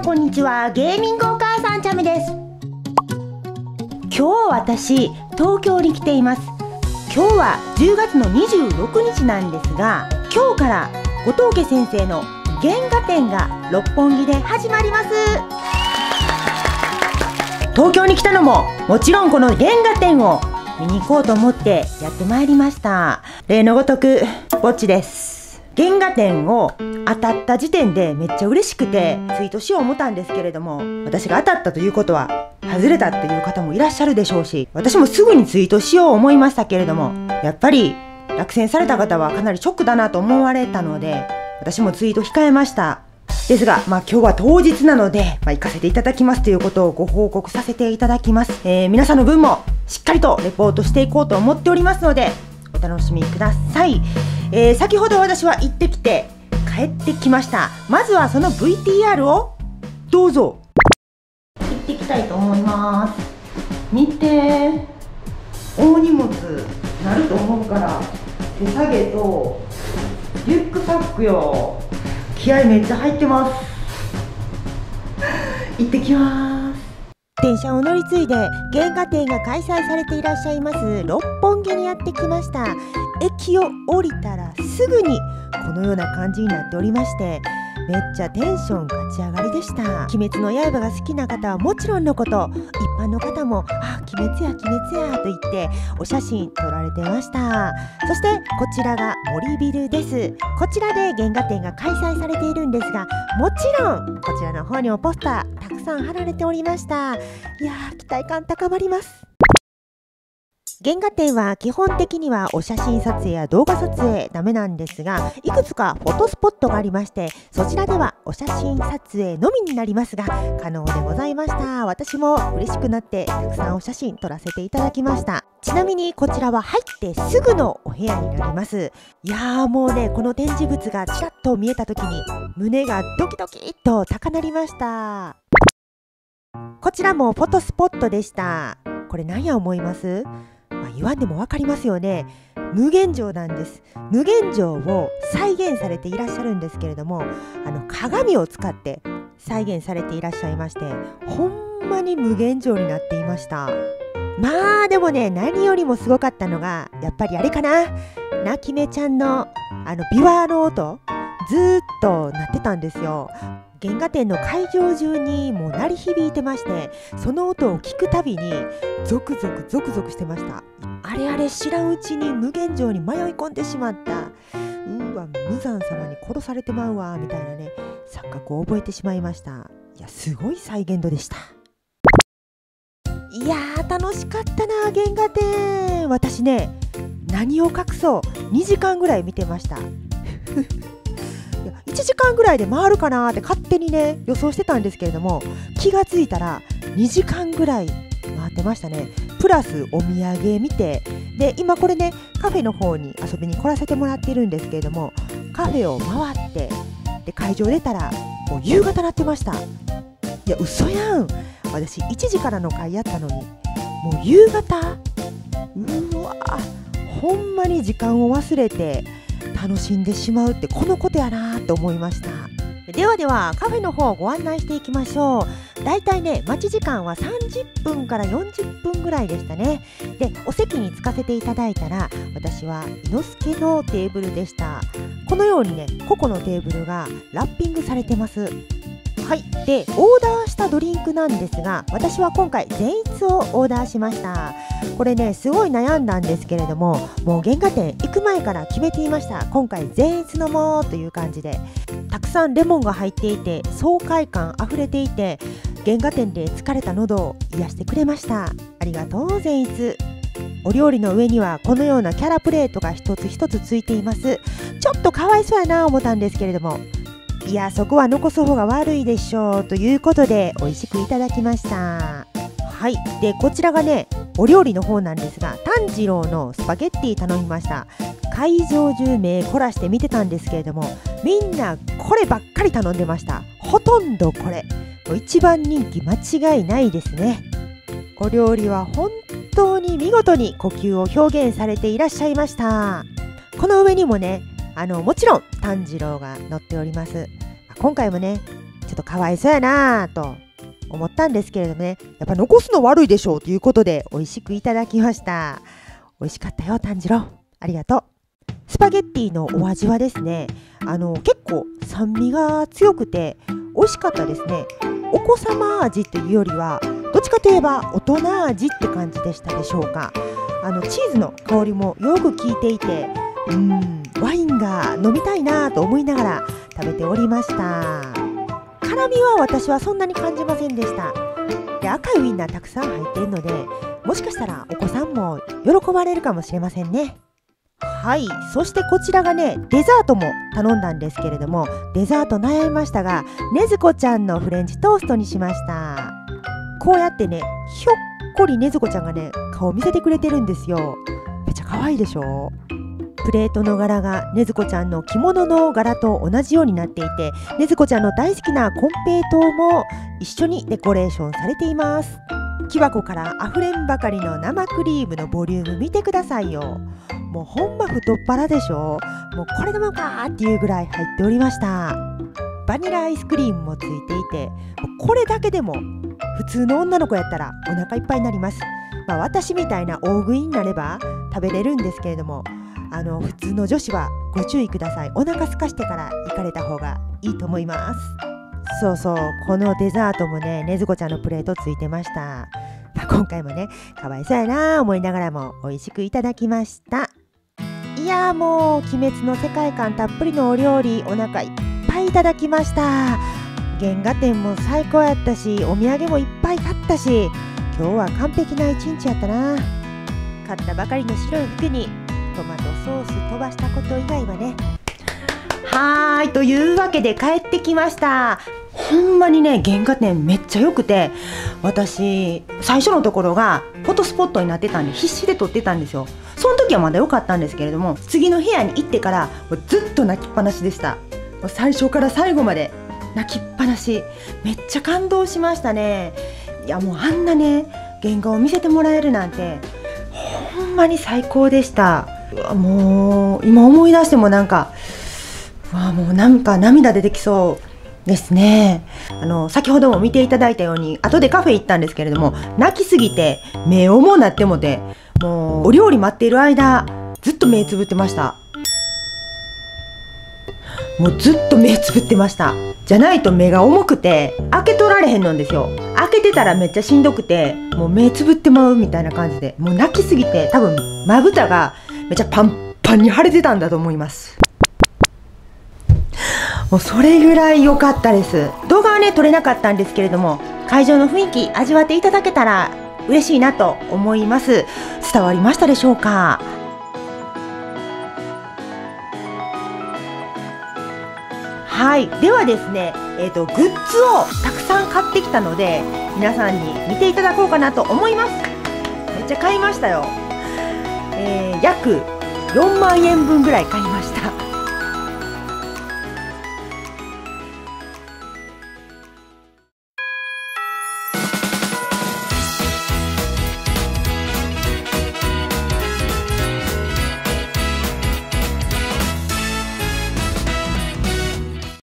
こんにちは、ゲーミングお母さんチャメです。今日私、東京に来ています。今日は10月の26日なんですが、今日から後藤家先生の原画展が六本木で始まります。東京に来たのももちろんこの原画展を見に行こうと思ってやってまいりました。例のごとくぼっちです。原画展を当たった時点でめっちゃ嬉しくてツイートしよう思ったんですけれども、私が当たったということは外れたっていう方もいらっしゃるでしょうし、私もすぐにツイートしよう思いましたけれども、やっぱり落選された方はかなりショックだなと思われたので、私もツイート控えました。ですが、今日は当日なので、行かせていただきますということをご報告させていただきます。皆さんの分もしっかりとレポートしていこうと思っておりますので、お楽しみください。先ほど私は行ってきて帰ってきました。まずはその VTR をどうぞ。行ってきたいと思います。見て、大荷物なると思うから手提げとリュックサックよ。気合めっちゃ入ってます。行ってきます。電車を乗り継いで原画展が開催されていらっしゃいます六本木にやってきました。駅を降りたらすぐにこのような感じになっておりまして、めっちゃテンション勝ち上がりでした。鬼滅の刃が好きな方はもちろんのこと、一般の方も鬼滅や鬼滅やと言ってお写真撮られてました。そしてこちらが森ビルです。こちらで原画展が開催されているんですが、もちろんこちらの方にもポスターたくさん貼られておりました。いやー、期待感高まります。原画展は基本的にはお写真撮影や動画撮影ダメなんですが、いくつかフォトスポットがありまして、そちらではお写真撮影のみになりますが可能でございました。私も嬉しくなってたくさんお写真撮らせていただきました。ちなみにこちらは入ってすぐのお部屋になります。いやー、もうね、この展示物がちらっと見えた時に胸がドキドキっと高鳴りました。こちらもフォトスポットでした。これ何や思います？言わんでも分かりますよね。無限城なんです。無限城を再現されていらっしゃるんですけれども、鏡を使って再現されていらっしゃいまして、ほんまに無限城になっていました。でもね、何よりもすごかったのがやっぱりあれかな、なきめちゃんの琵琶の音ずーっと鳴ってたんですよ。原画展の会場中にもう鳴り響いてまして、その音を聞くたびにゾクゾクゾクゾクしてました。あれあれ知らんうちに無限城に迷い込んでしまった、うわ無惨様に殺されてまうわみたいなね、錯覚を覚えてしまいました。いや、すごい再現度でした。いやー、楽しかったな原画展。私ね、何を隠そう2時間ぐらい見てました1時間ぐらいで回るかなって勝手にね予想してたんですけれども、気がついたら2時間ぐらい回ってましたね。プラスお土産見て、で今これねカフェの方に遊びに来らせてもらっているんですけれども、カフェを回ってで会場出たらもう夕方なってました。いや嘘やん、私1時からの会やったのにもう夕方。うわ、ほんまに時間を忘れて楽しんでしまうってこのことやなと思いました。ではカフェの方をご案内していきましょう。だいたいね、待ち時間は30分から40分ぐらいでしたね。で、お席に着かせていただいたら、私は伊之助のテーブルでした。このようにね、個々のテーブルがラッピングされてます。はい、でオーダーしたドリンクなんですが、私は今回善逸をオーダーしました。これねすごい悩んだんですけれども、もう原画展行く前から決めていました。今回善逸飲もうという感じで、たくさんレモンが入っていて爽快感あふれていて、原画展で疲れた喉を癒してくれました。ありがとう善逸。お料理の上にはこのようなキャラプレートが一つ一つついています。ちょっとかわいそうやな思ったんですけれども、いやそこは残す方が悪いでしょうということで美味しくいただきました。はい、でこちらがねお料理の方なんですが、炭治郎のスパゲッティ頼みました。会場中目凝らして見てたんですけれども、みんなこればっかり頼んでました。ほとんどこれ一番人気間違いないですね。お料理は本当に見事に呼吸を表現されていらっしゃいました。この上にもねもちろん炭治郎が乗っております。今回もねちょっとかわいそうやなと思ったんですけれどもね、やっぱ残すの悪いでしょうということで美味しくいただきました。美味しかったよ炭治郎、ありがとう。スパゲッティのお味はですね、結構酸味が強くて美味しかったですね。お子様味というよりはどっちかといえば大人味って感じでしたでしょうか。チーズの香りもよく効いていて、ワインが飲みたいなと思いながら食べておりました。辛みは私はそんなに感じませんでした。で、赤いウインナーたくさん入っているので、もしかしたらお子さんも喜ばれるかもしれませんね。はい、そしてこちらがね、デザートも頼んだんですけれども、デザート悩みましたが、ねずこちゃんのフレンチトーストにしました。こうやってね、ひょっこりねずこちゃんがね、顔見せてくれてるんですよ。めっちゃ可愛いでしょ。プレートの柄がねずこちゃんの着物の柄と同じようになっていて、ねずこちゃんの大好きなコンペイトウも一緒にデコレーションされています。木箱からあふれんばかりの生クリームのボリューム見てくださいよ。もうほんま太っ腹でしょ。もうこれでもかーっていうぐらい入っておりました。バニラアイスクリームもついていて、これだけでも普通の女の子やったらお腹いっぱいになります。私みたいな大食いになれば食べれるんですけれども、普通の女子はご注意ください。お腹空かしてから行かれた方がいいと思います。そうそう、このデザートもね、ねずこちゃんのプレートついてました。今回もね、かわいそうやな思いながらも美味しくいただきました。いやー、もう鬼滅の世界観たっぷりのお料理、お腹いっぱいいただきました。原画展も最高やったし、お土産もいっぱい買ったし、今日は完璧な一日やったな。買ったばかりの白い服にトマトソース飛ばしたこと以外はね。はーい、というわけで帰ってきました。ほんまにね、原画展めっちゃ良くて、私最初のところがフォトスポットになってたんで必死で撮ってたんですよ。その時はまだ良かったんですけれども、次の部屋に行ってからもうずっと泣きっぱなしでした。もう最初から最後まで泣きっぱなし。めっちゃ感動しましたね。いや、もうあんなね原画を見せてもらえるなんてほんまに最高でした。もう今思い出してもなんかもうなんか涙出てきそうですね。先ほども見ていただいたように後でカフェ行ったんですけれども、泣きすぎて目をもなってもて、もうお料理待っている間ずっと目つぶってました。もうずっと目つぶってました。じゃないと目が重くて開けとられへんのですよ。開けてたらめっちゃしんどくて、もう目つぶってまうみたいな感じで、もう泣きすぎて多分まぶたがめっちゃパンパンに腫れてたんだと思います。もうそれぐらい良かったです。動画はね撮れなかったんですけれども、会場の雰囲気味わっていただけたら嬉しいなと思います。伝わりましたでしょうか。はい、ではですね、グッズをたくさん買ってきたので皆さんに見ていただこうかなと思います。めっちゃ買いましたよ。約4万円分ぐらい買いました。